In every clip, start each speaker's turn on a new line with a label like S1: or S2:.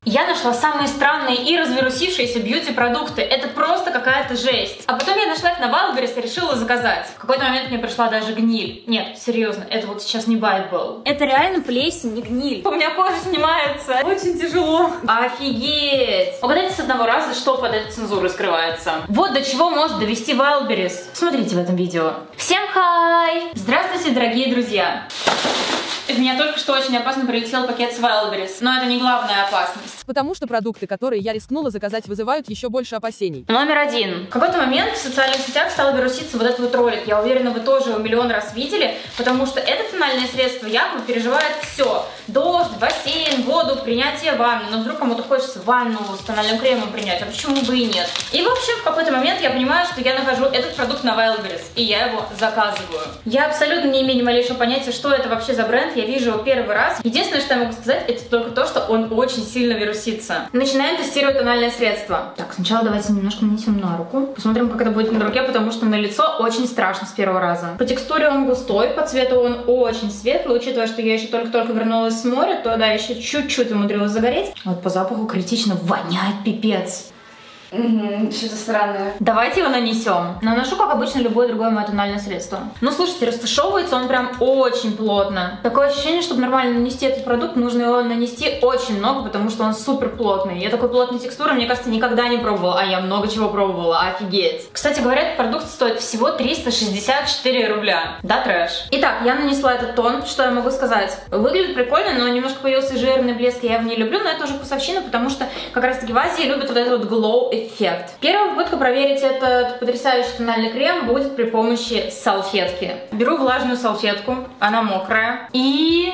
S1: Я нашла самые странные и развирусившиеся бьюти-продукты. Это просто какая-то жесть. А потом я нашла их на Wildberries и решила заказать. В какой-то момент мне пришла даже гниль. Нет, серьезно, это вот сейчас не байт был. Это реально плесень, не гниль. У меня кожа снимается. Очень тяжело. Офигеть. Угадайте с одного раза, что под этой цензурой скрывается. Вот до чего может довести Wildberries. Смотрите в этом видео. Всем хай! Здравствуйте, дорогие друзья. В меня только что очень опасно прилетел пакет с Wildberries, но это не главная опасность.
S2: Потому что продукты, которые я рискнула заказать, вызывают еще больше опасений.
S1: Номер один. В какой-то момент в социальных сетях стал вируситься вот этот вот ролик. Я уверена, вы тоже его миллион раз видели, потому что это тональное средство якобы переживает все. Дождь, бассейн, воду, принятие ванны. Но вдруг кому-то хочется ванну с тональным кремом принять, а почему бы и нет? И в общем, в какой-то момент я понимаю, что я нахожу этот продукт на Wildberries, и я его заказываю. Я абсолютно не имею ни малейшего понятия, что это вообще за бренд. Я вижу его первый раз. Единственное, что я могу сказать, это только то, что он очень сильно вирусится. Начинаем тестировать тональное средство. Так, сначала давайте немножко нанесем на руку. Посмотрим, как это будет на руке, потому что на лицо очень страшно с первого раза. По текстуре он густой, по цвету он очень светлый. Учитывая, что я еще только-только вернулась с моря, то да, еще чуть-чуть умудрилась загореть. Вот по запаху критично воняет пипец.
S3: Что-то странное.
S1: Давайте его нанесем. Наношу, как обычно, любое другое мое тональное средство. Ну, слушайте, растушевывается он прям очень плотно. Такое ощущение, чтобы нормально нанести этот продукт, нужно его нанести очень много, потому что он супер плотный. Я такой плотной текстуры, мне кажется, никогда не пробовала, а я много чего пробовала. Офигеть. Кстати говоря, этот продукт стоит всего 364 рубля. Да, трэш. Итак, я нанесла этот тон. Что я могу сказать? Выглядит прикольно, но немножко появился жирный блеск, я его не люблю, но это уже вкусовщина, потому что как раз таки в Азии любят вот этот вот glow эффект. Первая попытка проверить этот потрясающий тональный крем будет при помощи салфетки. Беру влажную салфетку, она мокрая, и...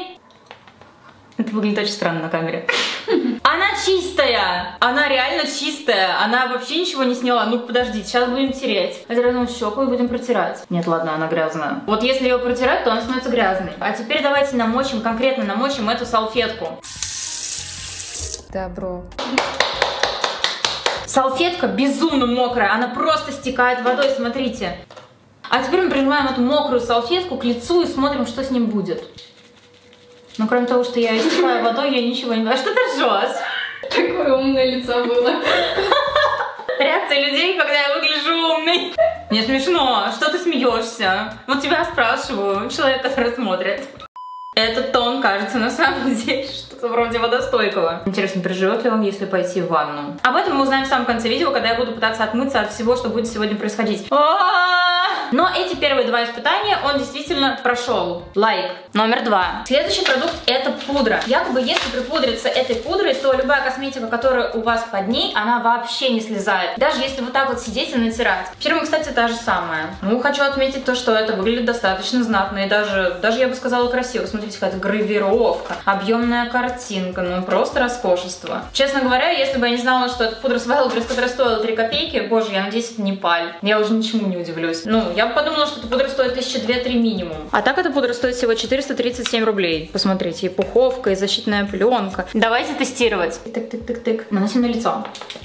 S1: Это выглядит очень странно на камере. Она чистая! Она реально чистая! Она вообще ничего не сняла. Ну подождите, сейчас будем тереть. Возьмем щеку и будем протирать. Нет, ладно, она грязная. Вот если ее протирать, то она становится грязной. А теперь давайте намочим, конкретно намочим эту салфетку.
S3: Добро.
S1: Салфетка безумно мокрая, она просто стекает водой, смотрите. А теперь мы прижимаем эту мокрую салфетку к лицу и смотрим, что с ним будет. Но кроме того, что я истекаю водой, я ничего не знаю. Что ты ржешь?
S3: Такое умное лицо было.
S1: Реакция людей, когда я выгляжу умной. Не смешно, что ты смеешься? Вот тебя спрашиваю, человек, который смотрит. Этот тон кажется на самом деле что-то вроде водостойкого. Интересно, переживет ли он, если пойти в ванну? Об этом мы узнаем в самом конце видео, когда я буду пытаться отмыться от всего, что будет сегодня происходить. Но эти первые два испытания он действительно прошел. Лайк. Номер два. Следующий продукт — это пудра. Якобы, если припудриться этой пудрой, то любая косметика, которая у вас под ней, она вообще не слезает. Даже если вот так вот сидеть и натирать. Фирма, кстати, та же самая. Ну, хочу отметить то, что это выглядит достаточно знатно и даже я бы сказала, красиво. Смотрите, какая-то гравировка, объемная картинка, ну просто роскошество. Честно говоря, если бы я не знала, что это пудра с Wildberries, которая стоила 3 копейки, боже, я надеюсь, это не паль. Я уже ничему не удивлюсь. Ну, я бы подумала, что эта пудра стоит 1002-3 минимум. А так эта пудра стоит всего 437 рублей. Посмотрите, и пуховка, и защитная пленка. Давайте тестировать. Тык-тык-тык-тык. Наносим на лицо.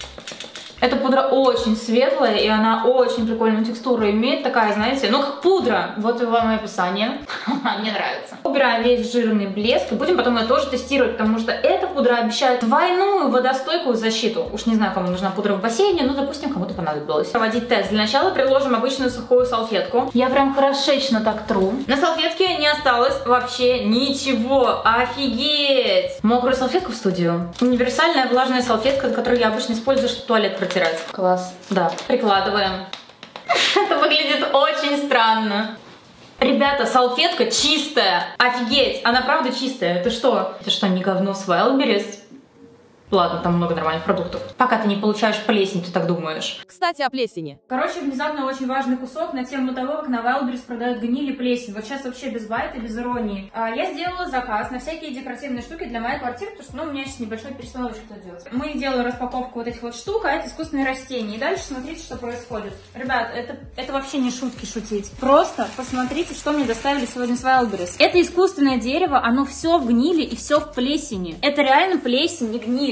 S1: Эта пудра очень светлая, и она очень прикольную текстуру имеет, такая, знаете, ну как пудра. Вот и вам описание. Мне нравится. Убираем весь жирный блеск, и будем потом ее тоже тестировать, потому что эта пудра обещает двойную водостойкую защиту. Уж не знаю, кому нужна пудра в бассейне, но, допустим, кому-то понадобилось. Проводить тест. Для начала приложим обычную сухую салфетку. Я прям хорошечно так тру. На салфетке не осталось вообще ничего. Офигеть! Мокрую салфетку в студию. Универсальная влажная салфетка, которую я обычно использую, чтобы туалет протирать.
S3: Класс.
S1: Да. Прикладываем. Это выглядит очень странно. Ребята, салфетка чистая. Офигеть, она правда чистая. Это что? Это что, не говно с Wildberries? Ладно, там много нормальных продуктов. Пока ты не получаешь плесень, ты так думаешь.
S2: Кстати, о плесени.
S1: Короче, внезапно очень важный кусок на тему того, как на Wildberries продают гниль и плесень. Вот сейчас вообще без байта, без иронии. Я сделала заказ на всякие декоративные штуки для моей квартиры, потому что, ну, у меня сейчас небольшой перестановочка делать. Мы делаем распаковку вот этих вот штук, а это искусственные растения. И дальше смотрите, что происходит. Ребят, это вообще не шутки шутить. Просто посмотрите, что мне доставили сегодня с Wildberries. Это искусственное дерево, оно все в гнили и все в плесени. Это реально плесень, не гниль.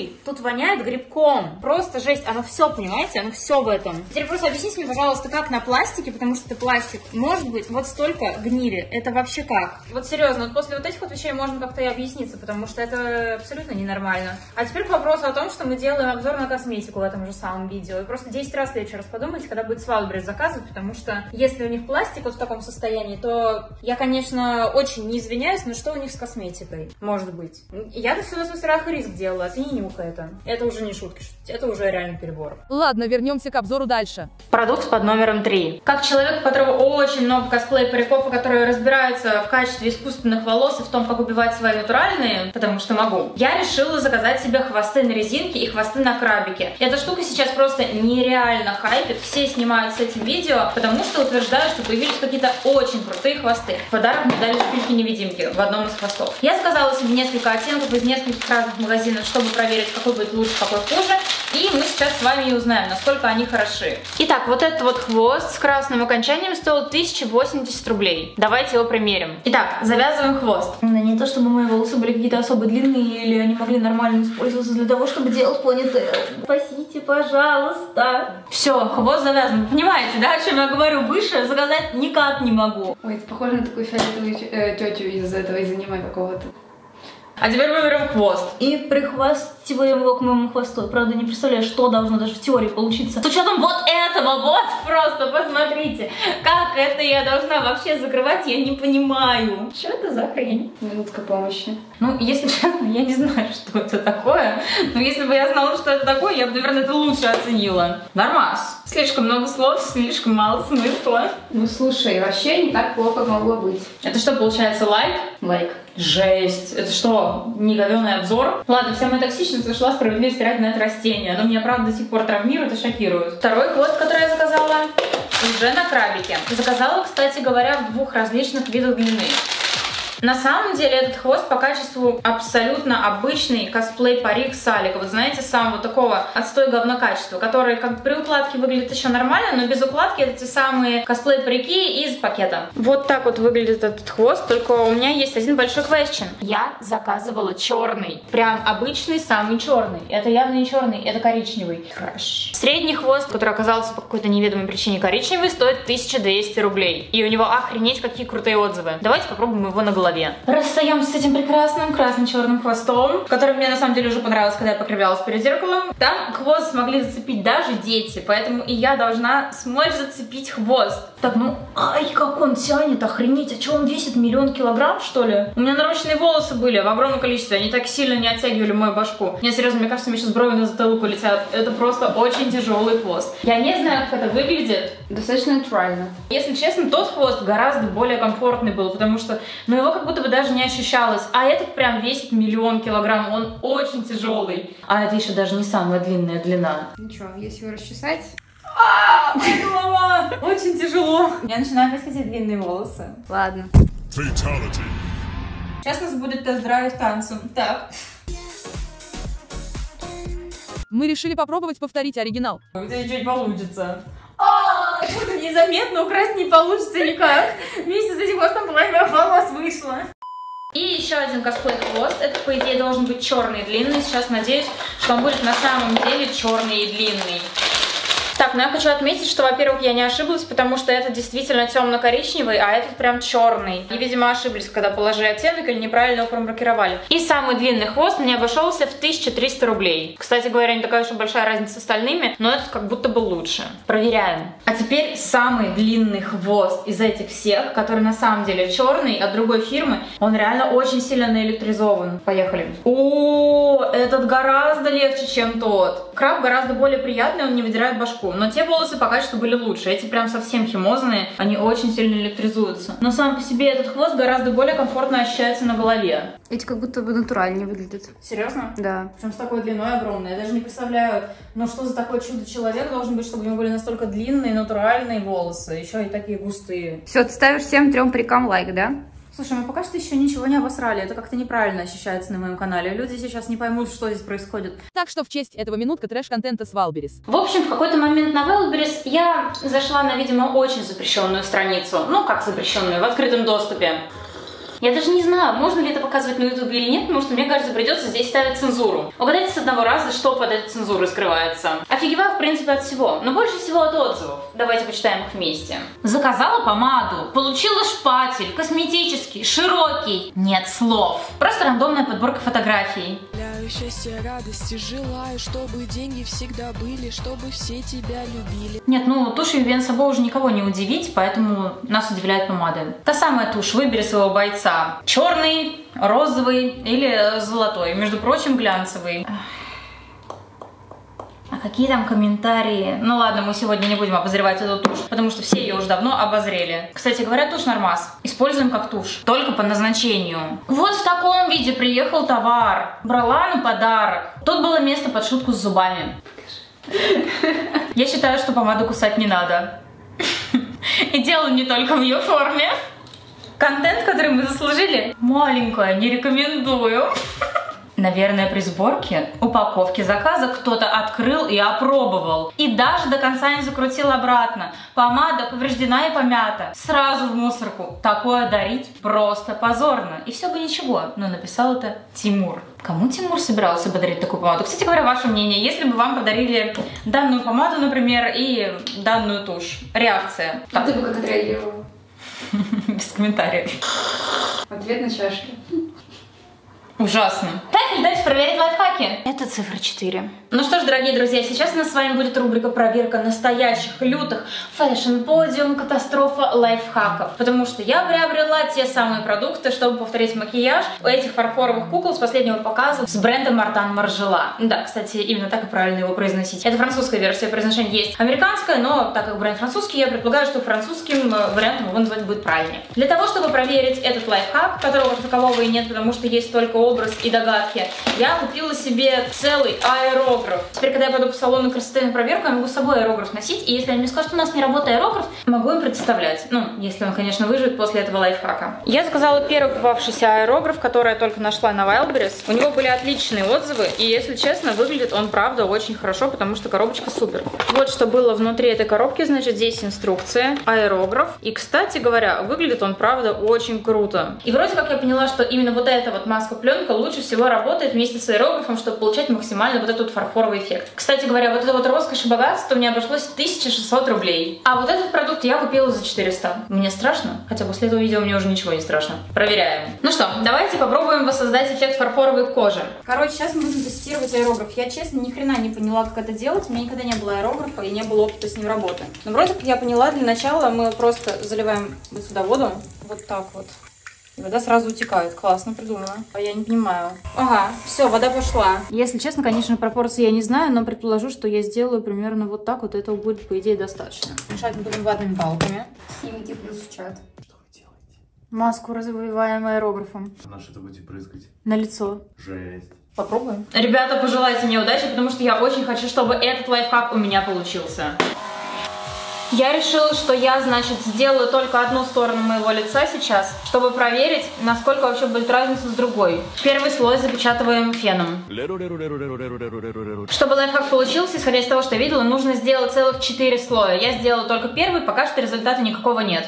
S1: Увы, тут воняет грибком. Просто жесть. Оно все, понимаете? Оно все в этом. Теперь просто объясните мне, пожалуйста, как на пластике, потому что это пластик, может быть вот столько гнили. Это вообще как? Вот серьезно, вот после вот этих вот вещей можно как-то и объясниться, потому что это абсолютно ненормально. А теперь к вопросу о том, что мы делаем обзор на косметику в этом же самом видео. И просто 10 раз в следующий раз подумайте, когда будет с Wildberries заказывать, потому что если у них пластик вот в таком состоянии, то я, конечно, очень не извиняюсь, но что у них с косметикой? Может быть. Я до всего свой страх и риск делала, а ты не нюхай это. Это уже не шутки, это уже реально перебор.
S2: Ладно, вернемся к обзору дальше.
S1: Продукт под номером 3. Как человек, у которого очень много косплей-париков, которые разбираются в качестве искусственных волос и в том, как убивать свои натуральные, потому что могу, я решила заказать себе хвосты на резинке и хвосты на крабике. Эта штука сейчас просто нереально хайпит, все снимают с этим видео, потому что утверждают, что появились какие-то очень крутые хвосты. В подарок мне дали шпильки-невидимки в одном из хвостов. Я заказала себе несколько оттенков из нескольких разных магазинов, чтобы проверить, какой будет лучше, какой хуже. И мы сейчас с вами и узнаем, насколько они хороши. Итак, вот этот вот хвост с красным окончанием стоил 1080 рублей. Давайте его примерим. Итак, завязываем хвост. Не то, чтобы мои волосы были какие-то особо длинные, или они могли нормально использоваться для того, чтобы делать планетеру. Спасите, пожалуйста. Все, хвост завязан. Понимаете, да, о чем я говорю? Выше заказать никак не могу.
S3: Ой, это похоже на такую фиолетовую тетю из этого, из аниме какого-то.
S1: А теперь выберем хвост. И прихвастиваем его к моему хвосту. Правда, не представляю, что должно даже в теории получиться. С учетом вот этого, вот просто посмотрите. Как это я должна вообще закрывать, я не понимаю. Что это за хрень?
S3: Минутка помощи.
S1: Ну, если честно, я не знаю, что это такое. Но если бы я знала, что это такое, я бы, наверное, это лучше оценила. Нормас. Слишком много слов, слишком мало смысла.
S3: Ну, слушай, вообще не так плохо могло быть.
S1: Это что, получается, лайк?
S3: Лайк.
S1: Жесть. Это что, не говёный обзор? Ладно, вся моя токсичность ушла справедливость ради на это растение. Оно меня, правда, до сих пор травмирует и шокирует. Второй хвост, который я заказала, уже на крабике. Заказала, кстати говоря, в двух различных видах длины. На самом деле этот хвост по качеству абсолютно обычный косплей-парик Салика. Вот знаете, самого такого отстой говно качества, который как при укладке выглядит еще нормально, но без укладки это те самые косплей-парики из пакета. Вот так вот выглядит этот хвост, только у меня есть один большой question. Я заказывала черный. Прям обычный, самый черный. Это явно не черный, это коричневый. Трэш. Средний хвост, который оказался по какой-то неведомой причине коричневый, стоит 1200 рублей. И у него охренеть какие крутые отзывы. Давайте попробуем его на голове. Расстаемся с этим прекрасным красно-черным хвостом, который мне на самом деле уже понравился, когда я покривлялась перед зеркалом. Там хвост смогли зацепить даже дети, поэтому и я должна смочь зацепить хвост. Так, ну, ай, как он тянет, охренеть, а что он весит, 1 000 000 килограмм, что ли? У меня нарощенные волосы были в огромном количестве, они так сильно не оттягивали мою башку. Не, серьезно, мне кажется, мне сейчас брови на затылку летят. Это просто очень тяжелый хвост. Я не знаю, как это выглядит.
S3: Достаточно натурально.
S1: Если честно, тот хвост гораздо более комфортный был, потому что, ну, его как будто бы даже не ощущалось. А этот прям весит 1 000 000 килограмм, он очень тяжелый. А это еще даже не самая длинная длина.
S3: Ну что, если его расчесать?
S1: Моя голова! Очень тяжело. Я начинаю хотеть длинные волосы.
S3: Ладно.
S4: Fatality.
S1: Сейчас у нас будет тест-драйв танцем. Так.
S2: Мы решили попробовать повторить оригинал.
S1: У тебя чуть получится. Что-то незаметно украсть не получится никак. Вместе с этим хвостом половина волос вышла. И еще один косплей-хвост. Это, по идее, должен быть черный и длинный. Сейчас надеюсь, что он будет на самом деле черный и длинный. Так, но я хочу отметить, что, во-первых, я не ошиблась, потому что это действительно темно-коричневый, а этот прям черный. И, видимо, ошиблись, когда положили оттенок или неправильно его промаркировали. И самый длинный хвост мне обошелся в 1300 рублей. Кстати говоря, не такая уж и большая разница с остальными, но этот как будто бы лучше. Проверяем. А теперь самый длинный хвост из этих всех, который на самом деле черный, от другой фирмы, он реально очень сильно наэлектризован. Поехали. О, этот гораздо легче, чем тот. Краб гораздо более приятный, он не выдирает башку. Но те волосы по качеству были лучше. Эти прям совсем химозные, они очень сильно электризуются. Но сам по себе этот хвост гораздо более комфортно ощущается на голове.
S3: Эти как будто бы натуральнее выглядят.
S1: Серьезно?
S3: Да.
S1: Причем с такой длиной огромной. Я даже не представляю, ну что за такой чудо-человек должен быть, чтобы у него были настолько длинные, натуральные волосы. Еще и такие густые.
S3: Все, ты ставишь всем 3 парикам лайк, да?
S1: Слушай, мы пока что еще ничего не обосрали. Это как-то неправильно ощущается на моем канале. Люди сейчас не поймут, что здесь происходит.
S2: Так что в честь этого минутка трэш-контента с Wildberries.
S1: В общем, в какой-то момент на Wildberries я зашла на, видимо, очень запрещенную страницу. Ну, как запрещенную, в открытом доступе. Я даже не знаю, можно ли это показывать на ютубе или нет, потому что, мне кажется, придется здесь ставить цензуру. Угадайте с одного раза, что под этой цензурой скрывается. Офигеваю, в принципе, от всего, но больше всего от отзывов. Давайте почитаем их вместе. Заказала помаду, получила шпатель, косметический, широкий. Нет слов. Просто рандомная подборка фотографий.
S4: Счастья, радости, желаю, чтобы деньги всегда были, чтобы все тебя любили.
S1: Нет, ну тушь Vivienne Sabo уже никого не удивить, поэтому нас удивляет помада. Та самая тушь, выбери своего бойца. Черный, розовый или золотой, между прочим, глянцевый. А какие там комментарии? Ну ладно, мы сегодня не будем обозревать эту тушь, потому что все ее уже давно обозрели. Кстати говоря, тушь Нормас используем как тушь, только по назначению. Вот в таком виде приехал товар. Брала на подарок. Тут было место под шутку с зубами. Я считаю, что помаду кусать не надо. И дело не только в ее форме. Контент, который мы заслужили, маленькое, не рекомендую. Наверное, при сборке упаковки заказа кто-то открыл и опробовал. И даже до конца не закрутил обратно. Помада повреждена и помята. Сразу в мусорку. Такое дарить просто позорно. И все бы ничего, но написал это Тимур. Кому Тимур собирался подарить такую помаду? Кстати говоря, ваше мнение, если бы вам подарили данную помаду, например, и данную тушь. Реакция.
S3: А ты бы как отреагировала?
S1: Без комментариев.
S3: Ответ на чашке.
S1: Ужасно. Так, давайте проверить лайфхаки. Это цифра 4. Ну что ж, дорогие друзья, сейчас у нас с вами будет рубрика проверка настоящих, лютых, фэшн-подиум, катастрофа лайфхаков. Потому что я приобрела те самые продукты, чтобы повторить макияж у этих фарфоровых кукол с последнего показа с брендом Martin Margiela. Да, кстати, именно так и правильно его произносить. Это французская версия произношения, есть американская, но так как бренд французский, я предполагаю, что французским вариантом его назвать будет правильнее. Для того, чтобы проверить этот лайфхак, которого такового и нет, потому что есть только образ и догадки, я купила себе целый аэрограф. Теперь, когда я пойду по салону красоты на проверку, я могу с собой аэрограф носить, и если они мне скажут, что у нас не работает аэрограф, могу им предоставлять. Ну, если он, конечно, выживет после этого лайфхака. Я заказала первый попавшийся аэрограф, который я только нашла на Wildberries. У него были отличные отзывы, и, если честно, выглядит он, правда, очень хорошо, потому что коробочка супер. Вот что было внутри этой коробки, значит, здесь инструкция, аэрограф. И, кстати говоря, выглядит он, правда, очень круто. И вроде как я поняла, что именно вот эта вот маска-пленка лучше всего работает вместе с аэрографом, чтобы получать максимально вот этот фарфоровый эффект. Кстати говоря, вот это вот роскошь и богатство мне обошлось 1600 рублей. А вот этот продукт я купила за 400. Мне страшно? Хотя после этого видео мне уже ничего не страшно. Проверяем. Ну что, давайте попробуем воссоздать эффект фарфоровой кожи. Короче, сейчас мы будем тестировать аэрограф. Я, честно, ни хрена не поняла, как это делать. У меня никогда не было аэрографа и не было опыта с ним работы. Но вроде как я поняла, для начала мы просто заливаем вот сюда воду. Вот так вот. И вода сразу утекает. Классно придумано. А я не понимаю. Ага, все, вода пошла. Если честно, конечно, пропорции я не знаю, но предположу, что я сделаю примерно вот так. Вот этого будет, по идее, достаточно. Мешать мы будем ватными палками.
S3: Снимите плюс в чат.
S5: Что вы делаете?
S1: Маску развиваем аэрографом.
S5: На что-то будете прыскать?
S1: На лицо.
S5: Жесть.
S1: Попробуем. Ребята, пожелайте мне удачи, потому что я очень хочу, чтобы этот лайфхак у меня получился. Я решила, что я, значит, сделаю только одну сторону моего лица сейчас, чтобы проверить, насколько вообще будет разница с другой. Первый слой запечатываем феном. Чтобы лайфхак получился, исходя из того, что я видела, нужно сделать целых 4 слоя. Я сделала только первый, пока что результата никакого нет.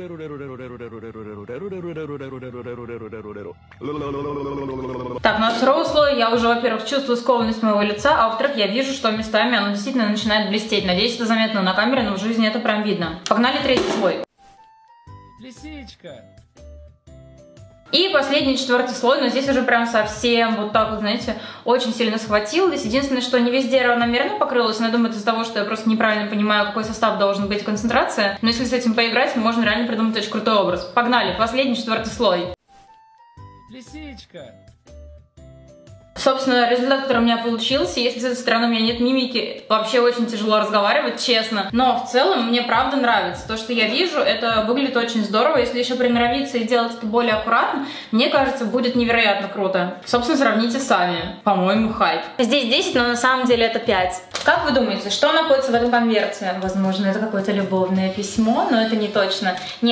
S1: Так, на второго слоя я уже, во-первых, чувствую скованность моего лица, а во-вторых, я вижу, что местами оно действительно начинает блестеть. Надеюсь, это заметно на камере, но в жизни это прям видно. Погнали третий слой.
S6: Лисичка.
S1: И последний, 4-й слой, но здесь уже прям совсем вот так вот, знаете, очень сильно схватилось. Единственное, что не везде равномерно покрылось, но я думаю, это из-за того, что я просто неправильно понимаю, какой состав должен быть, концентрация. Но если с этим поиграть, можно реально придумать очень крутой образ. Погнали, последний, 4-й слой.
S6: Лисичка.
S1: Собственно, результат, который у меня получился, если с этой стороны у меня нет мимики, вообще очень тяжело разговаривать, честно. Но в целом мне правда нравится. То, что я вижу, это выглядит очень здорово. Если еще приноровиться и делать это более аккуратно, мне кажется, будет невероятно круто. Собственно, сравните сами. По-моему, хайп. Здесь 10, но на самом деле это 5. Как вы думаете, что находится в этом конверте? Возможно, это какое-то любовное письмо, но это не точно. Нет.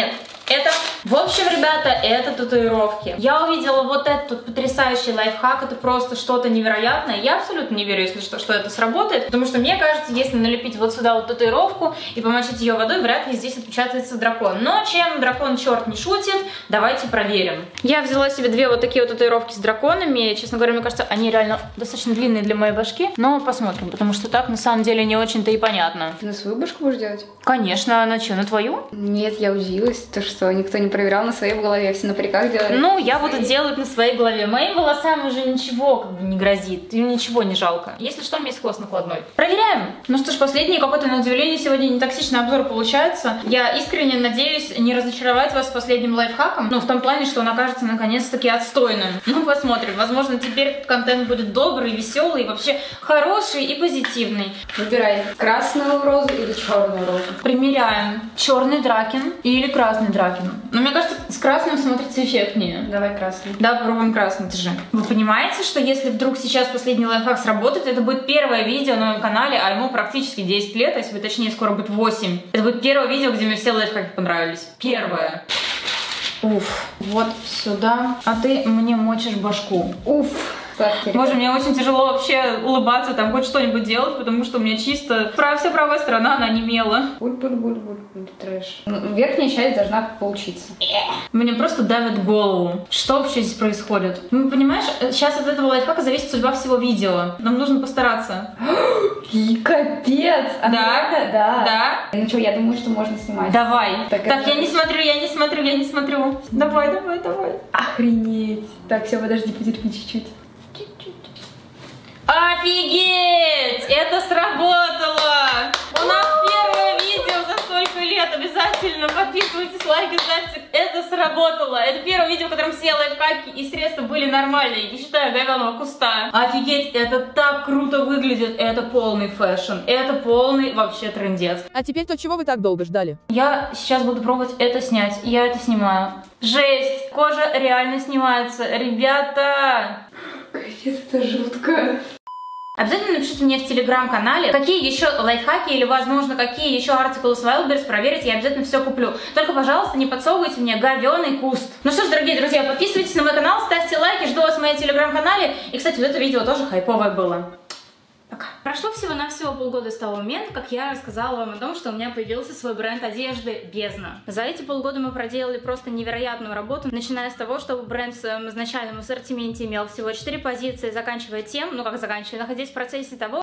S1: Это, в общем, ребята, это татуировки. Я увидела вот этот потрясающий лайфхак, это просто что-то невероятное. Я абсолютно не верю, если что это сработает, потому что мне кажется, если налепить вот сюда вот татуировку и помочить ее водой, вряд ли здесь отпечатается дракон. Но чем дракон черт не шутит, давайте проверим. Я взяла себе две вот такие вот татуировки с драконами. Честно говоря, мне кажется, они реально достаточно длинные для моей башки, но посмотрим, потому что так на самом деле не очень-то и понятно.
S3: Ты на свою башку будешь делать?
S1: Конечно, а на что, на твою?
S3: Нет, я удивилась, то что никто не проверял на своей голове, все на париках делали.
S1: Ну, я буду делать на своей голове. Моим волосам уже ничего как бы не грозит, им ничего не жалко. Если что, у меня есть хвост накладной. Проверяем! Ну что ж, последний какой-то, на удивление, сегодня не токсичный обзор получается. Я искренне надеюсь не разочаровать вас последним лайфхаком, ну, в том плане, что он окажется наконец-таки отстойным. Ну, посмотрим. Возможно, теперь этот контент будет добрый, веселый, вообще хороший и позитивный.
S3: Выбирай, красную розу или черную розу.
S1: Примеряем. Черный Дракен или красный Дракен. Но мне кажется, с красным смотрится эффектнее.
S3: Давай красный.
S1: Да, попробуем красный же. Вы понимаете, что если вдруг сейчас последний лайфхак сработает, это будет первое видео на моем канале, а ему практически 10 лет, а если бы точнее, скоро будет 8. Это будет первое видео, где мне все лайфхаки понравились. Первое. Уф, вот сюда. А ты мне мочишь башку.
S3: Уф.
S1: Боже, мне очень тяжело вообще улыбаться, там хоть что-нибудь делать, потому что у меня чисто вся правая сторона, она онемела.
S3: Буль-буль-буль-буль, трэш. Верхняя часть должна получиться.
S1: Мне просто давит голову. Что вообще здесь происходит? Ну, понимаешь, сейчас от этого лайфхака зависит судьба всего видео. Нам нужно постараться.
S3: И капец!
S1: Да?
S3: Да.
S1: Да?
S3: Ну что, я думаю, что можно снимать.
S1: Давай.
S3: Так,
S1: я не смотрю. Давай.
S3: Охренеть. Так, все, подожди, потерпи чуть-чуть.
S1: Офигеть! Это сработало! У нас первое видео за столько лет. Обязательно подписывайтесь, лайки ставьте. Это сработало. Это первое видео, в котором все лайфхаки и средства были нормальные, не считая говяного куста. Офигеть, это так круто выглядит. Это полный фэшн. Это полный вообще трындец.
S2: А теперь то, чего вы так долго ждали?
S1: Я сейчас буду пробовать это снять. Я это снимаю. Жесть! Кожа реально снимается. Ребята!
S3: Капец, это жутко.
S1: Обязательно напишите мне в телеграм-канале, какие еще лайфхаки или, возможно, какие еще артикулы с Wildberries проверить, я обязательно все куплю. Только, пожалуйста, не подсовывайте мне говёный куст. Ну что ж, дорогие друзья, подписывайтесь на мой канал, ставьте лайки, жду вас в моем телеграм-канале. И, кстати, вот это видео тоже хайповое было. Пока. Прошло всего-навсего полгода с того момента, как я рассказала вам о том, что у меня появился свой бренд одежды «Бездна». За эти полгода мы проделали просто невероятную работу, начиная с того, чтобы бренд в своем изначальном ассортименте имел всего 4 позиции, заканчивая тем, находясь в процессе того,